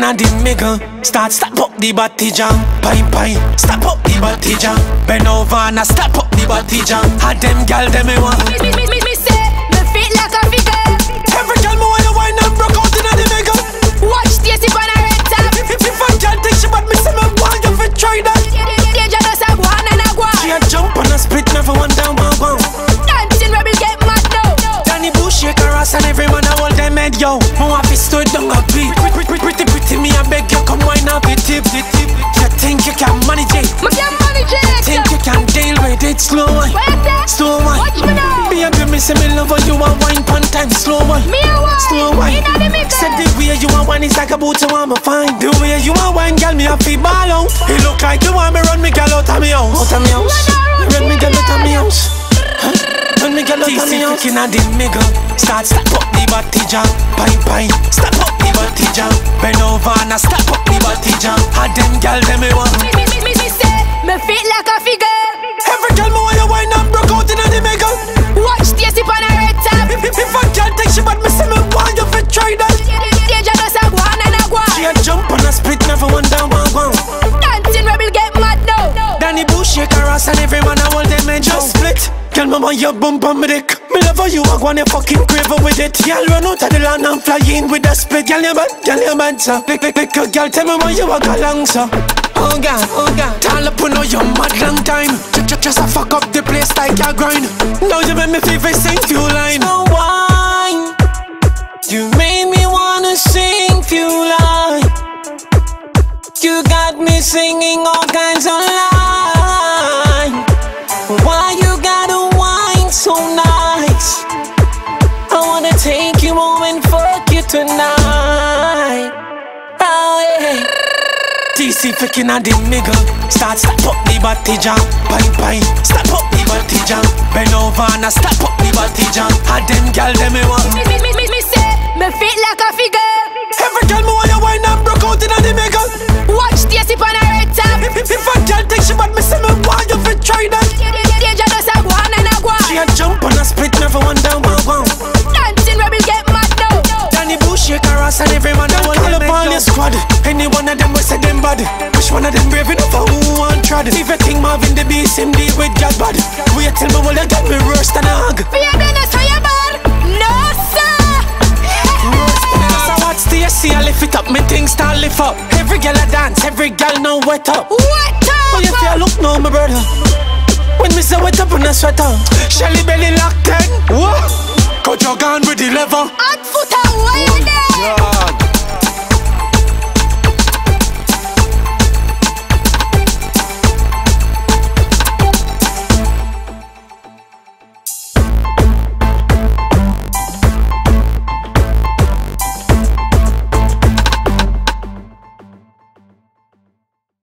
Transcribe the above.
at the middle. Start step up the body jam. Pine pine, step up the body jam. Bend over and step up the body jam. Had them gal them me want. Me say, me fit like a figure. Every gal me want you wine and broke out in the middle. Watch Stacy on a red top. If I can't take she but me say me want you fi try that. Yeah, just a guan and a guan. She a jump on a split, never one down one one. Dancing rebel get mad now. Danny Bush shake her ass and every man a hold them head yo. Me want fi stood down a beat. Pretty me I beg you come wine up the tip. You think you can manage it? Me can manage it. Think you can deal with it? Slow one, slow one. Watch me now. Baby me say me love how you a wine pon time. Slow one, Me a wine. slow wine. Inna the middle. Said the way you a wine is like a boot you want me fine. The way you a wine, girl, me a fi ball out. It look like you want me run me girl out of me house. Out of me house. Run me girl out of me house. Run me girl out of me house. Inna the middle. Start step up the body jam. Pine pine. Step up the body jam. Bend over and step up the body jam. Had them girl them me want. Me say, me fit like a figure. Every girl me want you wine and broke out inna the middle. Watch Stacy on a red top. If I can't take she but me say me want you fi try that. Yeah, just a guan and a guan. She a jump on a split, never one down one one. Dancing rebel get mad now. Danny Bush shake her ass and every man a hold them head just split. Girl, mama, you bump on me dick. Me love how you a go and you fucking crave with it. Girl, run out of the land and fly in with the split. Girl, you bad, sir. Lick, girl, tell me why you a go long, sir. Oh God, tall up on you mad long time. Just a fuck up the place like a grind. Now you make me feel sing few line. No wine, you made me wanna sing few line. You got me singing all kinds of lines. Why you gotta whine so nice? I wanna take you home and fuck you tonight. Oh yeah. TC picking at the middle. Start step up the body jam. Pine step up the body jam. Bend over and step up the body jam. Had them gal them me want. Me say, me fit like a figure. Every girl me want you wine and broke out inna the middle. Watch Stacy on a red top. If I can't take she but me say me want you fi try that. Yeah, just a guan and a guan. She a jump on a split, never one down one. Dancing rebel get mad now. Danny Bush shake her ass and every man a hold them on your squad. Any one of them will say them bad. Which one of them brave enough for who want trad? If you think Marvin the Beast him deal with God bad. Wait till me will you get me worse than a hog. Fear Dennis for your bad. No sir. So what's the SC? I lift it up, me things start lift up. Every girl a dance, every girl now wet up. What Oh you feel look now my brother. When me say wet up on a sweater. Shelly belly locked in. What? Cause you're gone with the lever. Hot foot out.